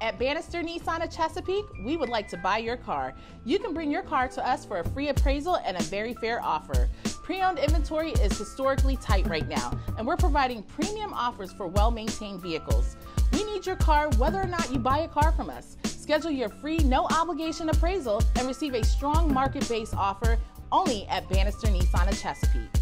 At Banister Nissan of Chesapeake, we would like to buy your car. You can bring your car to us for a free appraisal and a very fair offer. Pre-owned inventory is historically tight right now, and we're providing premium offers for well-maintained vehicles. We need your car whether or not you buy a car from us. Schedule your free, no-obligation appraisal and receive a strong market-based offer only at Banister Nissan of Chesapeake.